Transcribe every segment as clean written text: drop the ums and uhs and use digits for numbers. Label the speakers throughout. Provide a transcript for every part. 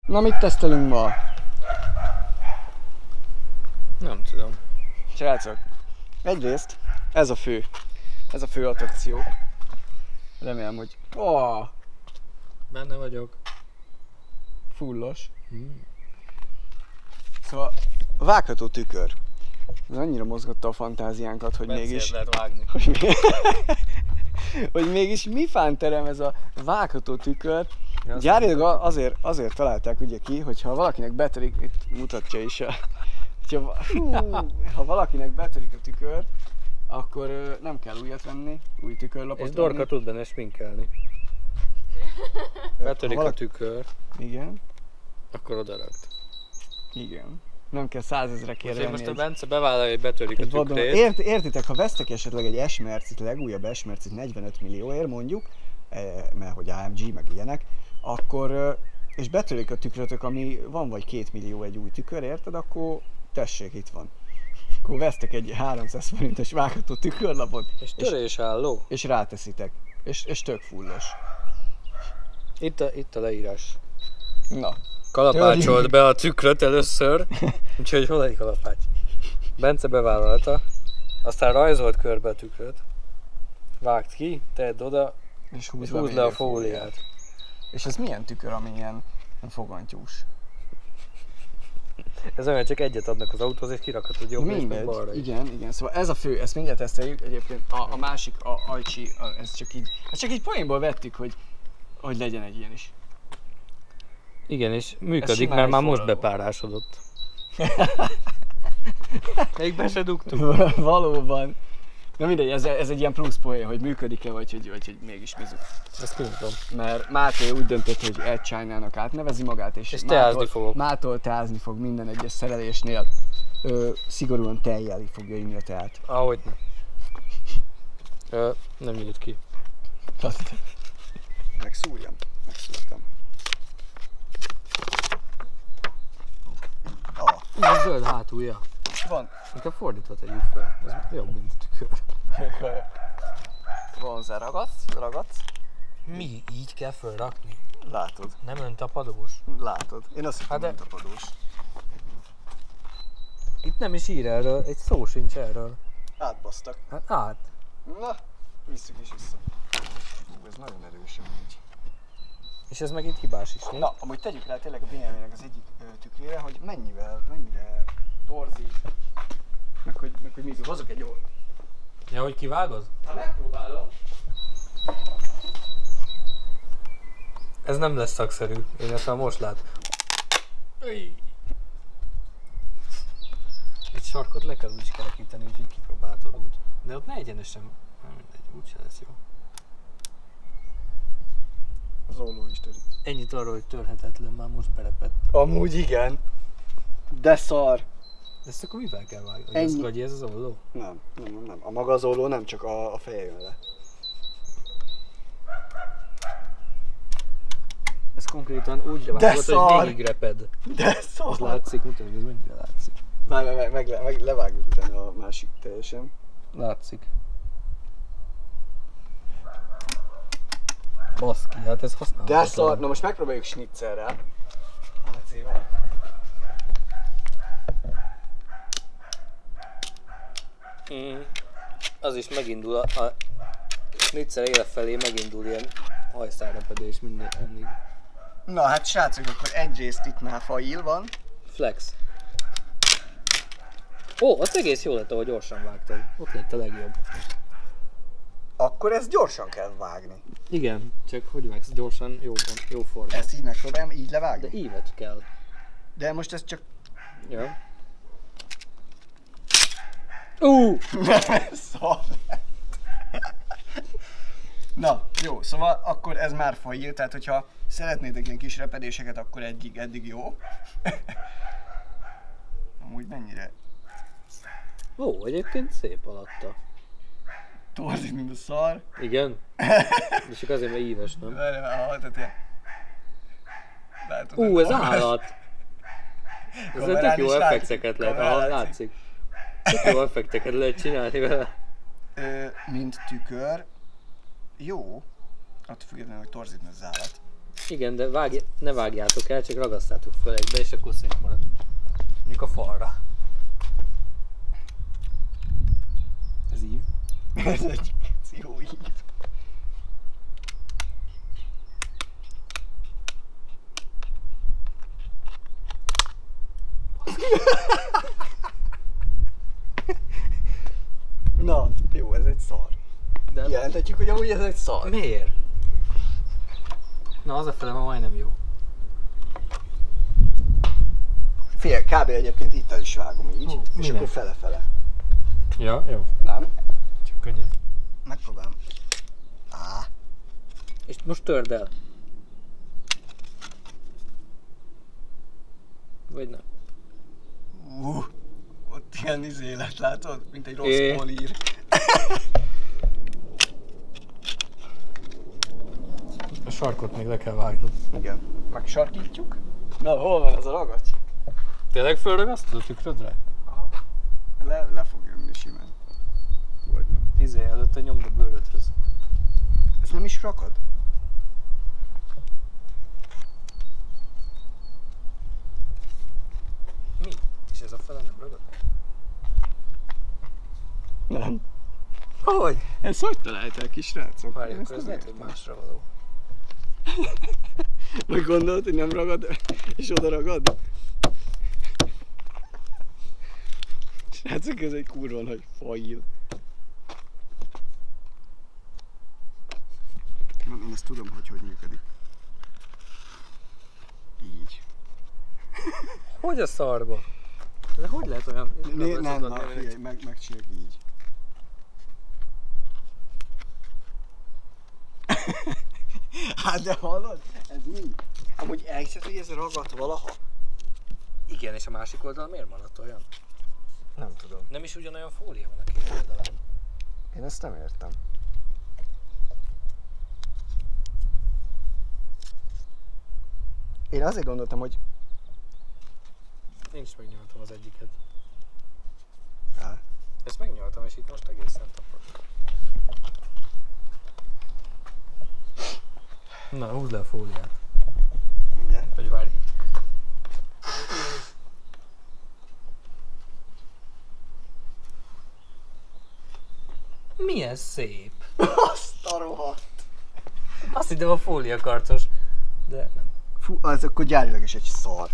Speaker 1: Na, mit tesztelünk ma?
Speaker 2: Nem tudom.
Speaker 1: Srácok, egyrészt ez a fő attrakció. Remélem, hogy... Oh,
Speaker 2: Benne vagyok.
Speaker 1: fullos. Szóval a vágható tükör. Ez annyira mozgatta a fantáziánkat, hogy mégis...
Speaker 2: lehet vágni.
Speaker 1: Hogy mégis mi fán terem ez a vágható tükör.
Speaker 2: Ja,
Speaker 1: Gyárilag azért találták ugye ki, hogyha valakinek betörik, itt mutatja is, ha valakinek betörik a tükör, akkor nem kell újat venni, új tükörlapot
Speaker 2: És Dorka tud benne sminkelni. Betörik a tükör,
Speaker 1: Igen,
Speaker 2: akkor odarakt.
Speaker 1: igen. Nem kell 100 000-re
Speaker 2: Most
Speaker 1: kérni.
Speaker 2: most a Bence bevállalja, hogy betörik a
Speaker 1: Egy vadon-
Speaker 2: tükrét.
Speaker 1: Értitek, ha vesztek esetleg egy S-mercit, legújabb S-mercit 45 millióért mondjuk, mert hogy AMG meg ilyenek, akkor, és betörik a tükrötök, ami van vagy 2 millió egy új tükör, érted, akkor tessék, itt van. Akkor vesztek egy 300 forintos vágható tükörlapot,
Speaker 2: És törésálló.
Speaker 1: és ráteszitek. És tök fullos.
Speaker 2: Itt a leírás.
Speaker 1: Na,
Speaker 2: Kalapácsolt be a tükröt először, úgyhogy hol egy kalapács? Bence bevállalta, aztán rajzolt körbe a tükröt, vágd ki, tedd oda,
Speaker 1: és
Speaker 2: és húzd le a fóliát.
Speaker 1: És ez milyen tükör, ami ilyen fogantyús?
Speaker 2: Ez olyan, csak egyet adnak az autóhoz, és kirakhatod jobbra és meg
Speaker 1: Mindegy,
Speaker 2: balra is.
Speaker 1: igen. Szóval ez a fő, ezt mindjárt teszteljük. Egyébként a másik, a Ajcsi, ezt csak így poénból vettük, hogy legyen egy ilyen is.
Speaker 2: Igen, és működik,
Speaker 1: simán
Speaker 2: mert
Speaker 1: egy
Speaker 2: már most
Speaker 1: forradó.
Speaker 2: bepárásodott. Még be se dugtuk.
Speaker 1: Valóban. Na mindegy, ez egy ilyen plusz poén, hogy működik-e, vagy hogy mégis mizuk.
Speaker 2: Ezt nem tudom.
Speaker 1: Mert Máté úgy döntött, hogy Ed China-nak átnevezi magát, és
Speaker 2: teázni fogok.
Speaker 1: mától teázni fog minden egyes szerelésnél. Szigorúan tejjel fogja inni a teát.
Speaker 2: Ahogy nem. Nem írt ki.
Speaker 1: Megszúrjam? Megszúrtam.
Speaker 2: Zöld hátulja.
Speaker 1: Van.
Speaker 2: Inkább fordítva tegyük fel. Ez jobb, mint a tükör.
Speaker 1: Vonza ragadsz.
Speaker 2: Mi? Így kell fölrakni?
Speaker 1: Látod.
Speaker 2: Nem öntapadós?
Speaker 1: Látod. Én azt hittem,
Speaker 2: Hát de-
Speaker 1: hogy tapadós.
Speaker 2: Itt nem is ír erről, egy szó sincs erről.
Speaker 1: Átbasztak.
Speaker 2: Hát át.
Speaker 1: Na, visszük is vissza. Ez nagyon erős amúgy.
Speaker 2: És ez meg itt hibás is, mi?
Speaker 1: Na, amúgy tegyük rá tényleg a Benjaminnek az egyik tükrére, hogy mennyire torzít. Meg hogy mi hozok egy jól.
Speaker 2: Ja, hogy kivágod?
Speaker 1: Ha megpróbálom.
Speaker 2: Ez nem lesz szakszerű. Én ezt már most látom. Egy sarkot le kell úgy is kerekíteni, úgyhogy kipróbáltad úgy. De ott ne egyenesen. Nem mindegy, úgyse lesz jó.
Speaker 1: Az olló is törik.
Speaker 2: Ennyit arról, hogy törhetetlen, már most berepett.
Speaker 1: Amúgy igen. De szar.
Speaker 2: Ezt akkor mivel kell vágni?
Speaker 1: Ennyi.
Speaker 2: Ez gagyi, ez az olló?
Speaker 1: Nem. A maga az olló nem, csak a feje jön le.
Speaker 2: Ez konkrétan úgy vágod,
Speaker 1: szar!
Speaker 2: hogy végig reped.
Speaker 1: De
Speaker 2: Az
Speaker 1: szar.
Speaker 2: látszik, mutatod, ez mennyire látszik.
Speaker 1: Meg levágjuk utána a másik teljesen.
Speaker 2: Látszik. Baszki, hát ez használhatatlan.
Speaker 1: De szar. Na most megpróbáljuk schnitzerrel. AC-vel.
Speaker 2: Az is megindul a schnitzel éle felé megindul ilyen hajszárrepedés mindig.
Speaker 1: Na hát srácok, akkor egyrészt itt már fail van.
Speaker 2: Flex. Ó, az egész jó lett, ahogy gyorsan vágtad. Ott lett a legjobb.
Speaker 1: Akkor ezt gyorsan kell vágni.
Speaker 2: Igen, csak hogy vágsz gyorsan, jó formán.
Speaker 1: Ezt így megpróbálom, így
Speaker 2: De
Speaker 1: levágni.
Speaker 2: ívet kell.
Speaker 1: De most ez csak...
Speaker 2: Ja.
Speaker 1: Szar lett. Na, jó, szóval akkor ez már fail, tehát hogyha szeretnétek ilyen kis repedéseket, akkor eddig jó. Amúgy mennyire
Speaker 2: Ó, egyébként szép alatta.
Speaker 1: torzít, mint a szar.
Speaker 2: Igen? De csak azért, mert íves, nem?
Speaker 1: Tehát ilyen... Látod,
Speaker 2: Ez állat! Ezzel tök
Speaker 1: Kamerán
Speaker 2: jó
Speaker 1: is
Speaker 2: effekteket lehet,
Speaker 1: kamerán
Speaker 2: látszik. Tök jó effekteket lehet csinálni vele.
Speaker 1: Mint tükör, jó, attól függetlenül, hogy torzítni az állat.
Speaker 2: Igen, de ne vágjátok el, csak ragasztátok fel egybe, és akkor szép marad. Mondjuk a falra. Ez ív.
Speaker 1: Ez egy jó ív. Na, jó, ez egy szar.
Speaker 2: De
Speaker 1: Jelentetjük, hogy amúgy ez egy szar.
Speaker 2: miért? Na, az a fele ma majdnem jó.
Speaker 1: Fél, kb. Egyébként itt el is vágom így, és
Speaker 2: minek?
Speaker 1: akkor fele-fele.
Speaker 2: Ja, jó.
Speaker 1: Nem?
Speaker 2: Csak könnyű.
Speaker 1: Megpróbálom.
Speaker 2: És most törd el. Vagy nem?
Speaker 1: Ott ilyen élet, látod? Mint egy rossz polír.
Speaker 2: A sarkot még le kell vágnod.
Speaker 1: Igen. Megsarkítjuk. Na, hol van az a ragacs?
Speaker 2: Tényleg fölragasztod a tükrödre?
Speaker 1: Le fog jönni simán. Vagy nem.
Speaker 2: Előtte nyomd a bőrödhöz.
Speaker 1: Ez nem is rakad?
Speaker 2: Mi? És ez a fele nem ragad?
Speaker 1: Nem.
Speaker 2: Hogy?
Speaker 1: Ezt hogy találták ki, srácok?
Speaker 2: Várjuk, ez lehet, hogy másra való.
Speaker 1: Vagy gondolod, hogy nem ragad, és oda ragad? Srácok, ez egy kurva nagy fail. Én ezt tudom, hogy működik. Így.
Speaker 2: Hogy a szarba? De hogy lehet olyan...
Speaker 1: Nem, na, figyelj, megcsináljuk így. Hát de hallod? Ez mi? Amúgy elhiszed, hogy ez ragadt valaha?
Speaker 2: Igen, és a másik oldal miért maradt olyan?
Speaker 1: Nem tudom.
Speaker 2: Nem is ugyanolyan fólia van a két oldalán.
Speaker 1: Én ezt nem értem. Én azért gondoltam, hogy...
Speaker 2: Én is megnyaltam az egyiket.
Speaker 1: Á.
Speaker 2: Ezt megnyaltam, és itt most egészen tapad. Na, húzd le a fóliát.
Speaker 1: Mindjárt.
Speaker 2: Vagy várj. Milyen szép.
Speaker 1: Azt a rohadt!
Speaker 2: Azt hittem a fólia karcos, de nem.
Speaker 1: Fú, az akkor gyárilag is egy szar.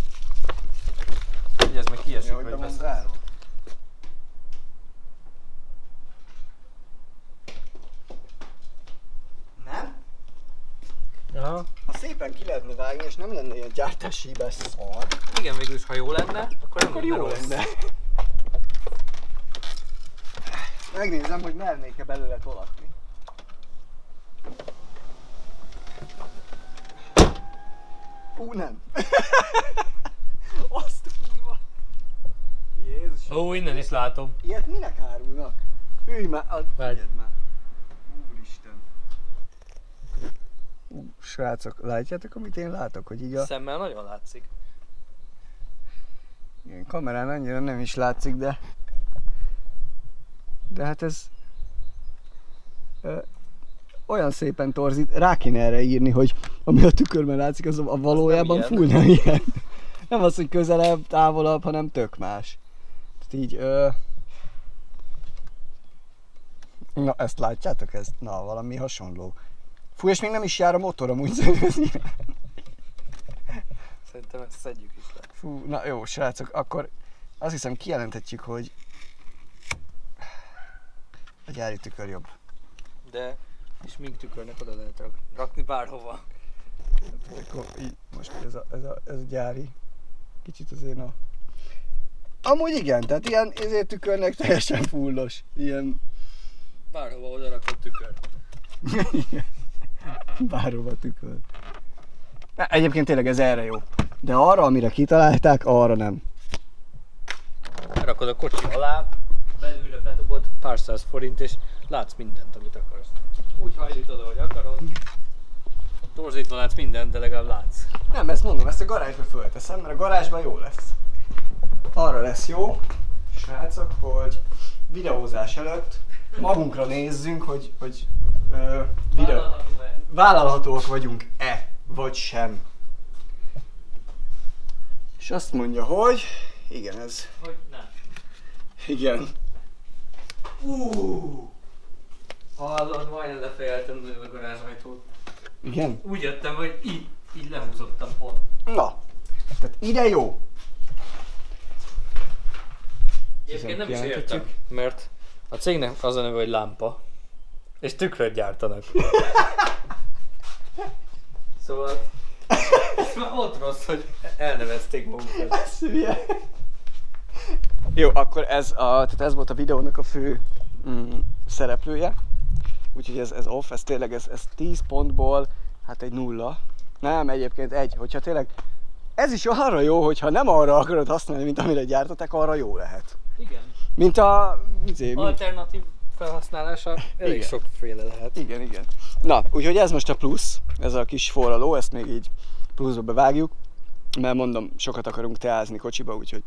Speaker 2: Ugye ez meg kiesik,
Speaker 1: Hogy
Speaker 2: vagy
Speaker 1: beszélsz? Nem?
Speaker 2: Aha.
Speaker 1: Ha szépen ki lehetne vágni, és nem lenne ilyen gyártási hibás szar,
Speaker 2: Igen, végülis, ha jó lenne, akkor nem lenne
Speaker 1: jó
Speaker 2: rossz.
Speaker 1: lenne. Megnézem, hogy mernék-e belőle tolatni. Nem. Azt a kurva. Jézus.
Speaker 2: Ó, innen is látom.
Speaker 1: Ilyet minek árulnak? Ülj már,
Speaker 2: Várj.
Speaker 1: figyeld már. Úristen. Srácok, látjátok, amit én látok, hogy így a...
Speaker 2: Szemmel nagyon látszik.
Speaker 1: Igen, kamerán annyira nem is látszik, de... De hát ez... olyan szépen torzít, rá kéne erre írni, hogy ami a tükörben látszik, az a valójában
Speaker 2: nem
Speaker 1: full nem ilyen. Nem az, hogy közelebb, távolabb, hanem tök más. Tehát így... Na, ezt látjátok? Ez, na, valami hasonló. Fú, és még nem is jár a motorom, úgy
Speaker 2: Szerintem ezt szedjük is le.
Speaker 1: Fú, na jó, srácok, akkor azt hiszem kijelenthetjük, hogy a gyári tükör jobb.
Speaker 2: De, és mink tükörnek oda lehet rakni bárhova.
Speaker 1: Akkor így, most ez a gyári, kicsit azért a... Amúgy igen, tehát ilyen ezért tükörnek teljesen fullos, ilyen...
Speaker 2: Bárhova oda rakott tükör.
Speaker 1: Bárhova tükör. Na, egyébként tényleg ez erre jó, de arra, amire kitalálták, arra nem.
Speaker 2: Rakod a kocsi alá, belülre bedobod pár száz forint, és látsz mindent, amit akarsz. Úgy hajlítod, ahogy akarod. Torzítva látsz mindent, de legalább látsz.
Speaker 1: Nem, ezt mondom, ezt a garázsba fölteszem, mert a garázsban jó lesz. Arra lesz jó, srácok, hogy videózás előtt magunkra nézzünk, hogy vállalhatóak vagyunk-e. vagy sem. És azt mondja, hogy... Igen, ez...
Speaker 2: Hogy nem.
Speaker 1: Igen.
Speaker 2: Hallod, majdnem lefejeltem a garázsajtót.
Speaker 1: Igen?
Speaker 2: Úgy jöttem, hogy így lehúzottam pont.
Speaker 1: Na. Tehát ide jó.
Speaker 2: Egyébként nem is értem, mert a cégnek az a neve, hogy lámpa, és tükröt gyártanak. Szóval ez már ott rossz, hogy elnevezték magukat.
Speaker 1: Ez hülye. Jó, akkor tehát ez volt a videónak a fő szereplője. Úgyhogy ez off, ez tényleg ez 10 pontból, hát egy 0. Nem, egyébként 1. Hogyha tényleg ez is arra jó, hogyha nem arra akarod használni, mint amire gyártották, arra jó lehet.
Speaker 2: Igen.
Speaker 1: Mint a...
Speaker 2: Alternatív felhasználása elég
Speaker 1: Igen.
Speaker 2: sokféle lehet.
Speaker 1: Igen. Na, úgyhogy ez most a plusz, ez a kis forraló, ezt még így pluszba bevágjuk. Mert mondom, sokat akarunk teázni kocsiba, úgyhogy...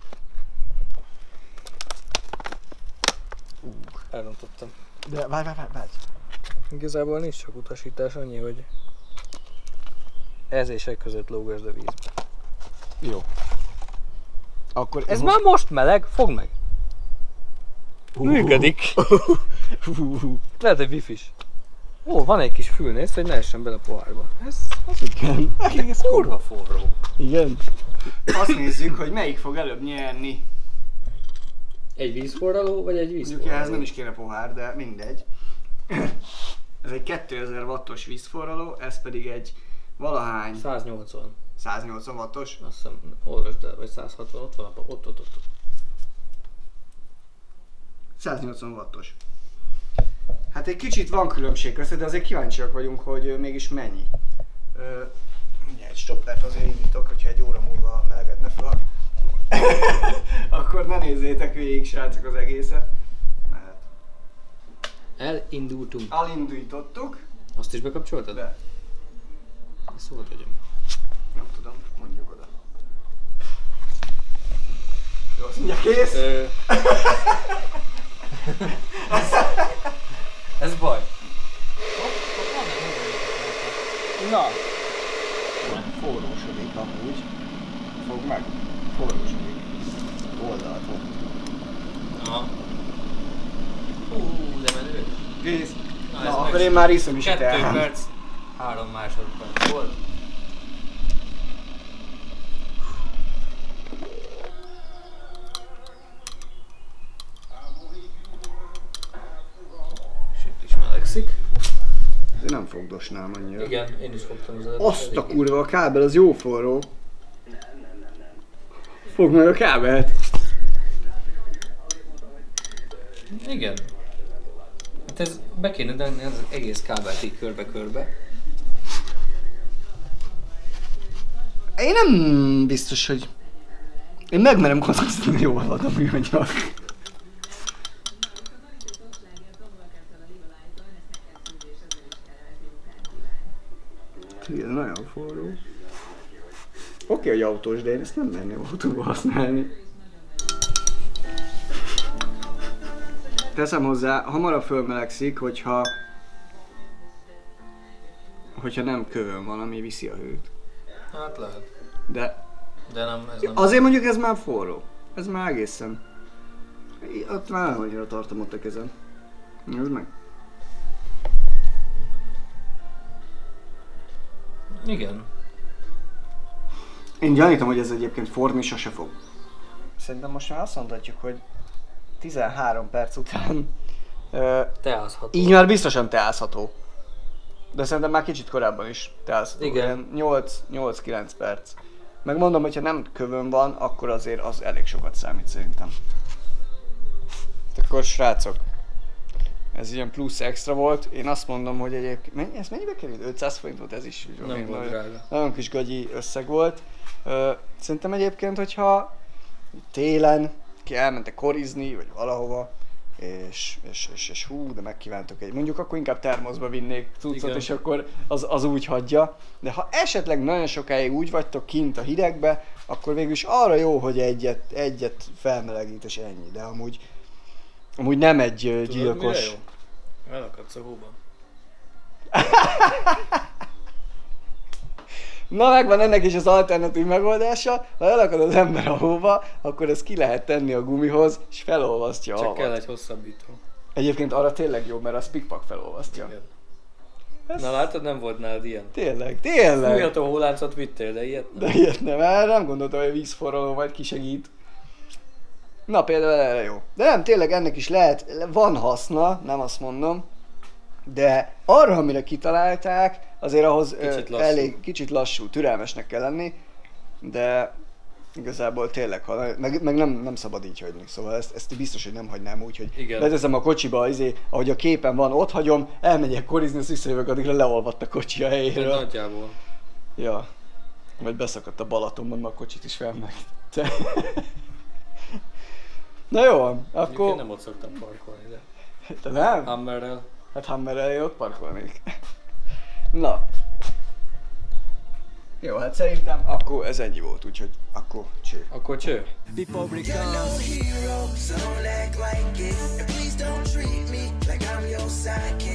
Speaker 2: Elrontottam.
Speaker 1: De várj.
Speaker 2: Igazából nincs csak utasítás, annyi, hogy ez és egy között lógasd a vízbe.
Speaker 1: Jó. Akkor
Speaker 2: Ez már most meleg, fogd meg! Működik! Lehet, hogy wifi-s. Ó, van egy kis fül, nézd, hogy ne essen bele a pohárba. Ez
Speaker 1: Igen.
Speaker 2: ez kurva forró.
Speaker 1: Igen. Azt nézzük, hogy melyik fog előbb nyerni.
Speaker 2: Egy vízforraló, vagy egy
Speaker 1: Mondjuk
Speaker 2: vízforraló?
Speaker 1: ehhez nem is kéne pohár, de mindegy. Ez egy 2000 wattos vízforraló, ez pedig egy valahány
Speaker 2: 180.
Speaker 1: 180 wattos.
Speaker 2: Azt hiszem, olvasd el, vagy 160, ott van, ott.
Speaker 1: 180 wattos. Hát egy kicsit van különbség között, de azért kíváncsiak vagyunk, hogy mégis mennyi. Egy stoppert azért indítok, hogyha egy óra múlva melegedne fel. Akkor ne nézzétek végig, srácok, az egészet. Mert
Speaker 2: Elindultunk.
Speaker 1: elindítottuk,
Speaker 2: Azt is bekapcsoltad?
Speaker 1: de
Speaker 2: Szóval tegyem.
Speaker 1: nem tudom, mondjuk oda. Jó, azt mondja, kész?
Speaker 2: Ez baj.
Speaker 1: Na! Forrósodik amúgy. Fogd meg. Forrósodik. Oldaltól.
Speaker 2: Aha. De menő.
Speaker 1: Kész.
Speaker 2: Na,
Speaker 1: Na,
Speaker 2: ez
Speaker 1: akkor
Speaker 2: meg-
Speaker 1: én már iszom is a
Speaker 2: 2
Speaker 1: teát.
Speaker 2: perc, 3 másodperc volt. És itt is melegszik.
Speaker 1: De nem fogdosnám annyira.
Speaker 2: Igen, én is fogtam az előtt.
Speaker 1: Azt a kurva, a kábel az jó forró. Fogd meg a kábelt.
Speaker 2: Igen. Hát ez be kéne tenni az egész kábelt így körbe-körbe.
Speaker 1: Én nem biztos, hogy... Én megmerem kockáztatni, hogy jól van a műanyag. Igen, nagyon forró. Oké, hogy autós, de én ezt nem merném autóba használni. Teszem hozzá, hamarabb fölmelegszik, hogyha nem kövön van, ami viszi a hőt.
Speaker 2: Hát lehet.
Speaker 1: De
Speaker 2: De nem, ez nem.
Speaker 1: azért mondjuk ez már forró. Ez már egészen. Ott már nem annyira tartom ott a kezem. Nézd meg.
Speaker 2: Igen.
Speaker 1: Én gyanítom, hogy ez egyébként forni sose fog. Szerintem most már azt mondhatjuk, hogy 13 perc után
Speaker 2: Teázható.
Speaker 1: így már biztosan teázható. De szerintem már kicsit korábban is teázható.
Speaker 2: Igen.
Speaker 1: Ilyen 8-9 perc. Megmondom, hogyha nem kövön van, akkor azért az elég sokat számít szerintem. Akkor srácok, ez ilyen plusz extra volt. Én azt mondom, hogy egyébként... Ez mennyibe került? 500 forint volt ez is?
Speaker 2: Nem volt
Speaker 1: nagyon,
Speaker 2: drága.
Speaker 1: nagyon kis gagyi összeg volt. Szerintem egyébként, hogyha télen ki elmentek korizni, vagy valahova, és hú, de megkívántok egy, mondjuk akkor inkább termoszba vinnék cuccot,
Speaker 2: Igen.
Speaker 1: és akkor az úgy hagyja. De ha esetleg nagyon sokáig úgy vagytok kint a hidegbe, akkor végül is arra jó, hogy egyet felmelegít, és ennyi. De amúgy nem egy gyilkos...
Speaker 2: Mire jó? Elakadsz a hóban.
Speaker 1: Na megvan ennek is az alternatív megoldása, ha elakad az ember a hóba, akkor ezt ki lehet tenni a gumihoz, és felolvasztja a
Speaker 2: Csak
Speaker 1: havat.
Speaker 2: kell egy hosszabbító.
Speaker 1: Egyébként arra tényleg jó, mert az pikpak felolvasztja.
Speaker 2: Igen. Na látod, nem volt nálad ilyen.
Speaker 1: Tényleg.
Speaker 2: Fújható hóláncot vittél, de ilyet nem.
Speaker 1: De ilyet nem, nem gondoltam, hogy a vízforraló majd kisegít. Na például erre jó. De nem, tényleg ennek is lehet, van haszna, nem azt mondom. De arra, amire kitalálták, azért ahhoz kicsit lassú, türelmesnek kell lenni. De igazából tényleg, meg nem szabad így hagyni. Szóval ezt biztos, hogy nem hagynám úgy, hogy beteszem a kocsiba, ahogy a képen van, ott hagyom, elmegyek korizni, azt visszajövök, addigra leolvadt a kocsi a helyéről.
Speaker 2: Nagyjából.
Speaker 1: Ja. Vagy beszakadt a Balatonban, mert a kocsit is felmelegítette. Na jó, akkor...
Speaker 2: Én nem ott szoktam parkolni, de...
Speaker 1: Te nem?
Speaker 2: Hammerrel.
Speaker 1: Hát Hammerrel ott parkolnék. Na. Jó, hát szerintem akkor ez ennyi volt, úgyhogy akkor cső.
Speaker 2: Akkor cső.
Speaker 3: You're no hero, so don't act like it. And please don't treat me like I'm your sidekick.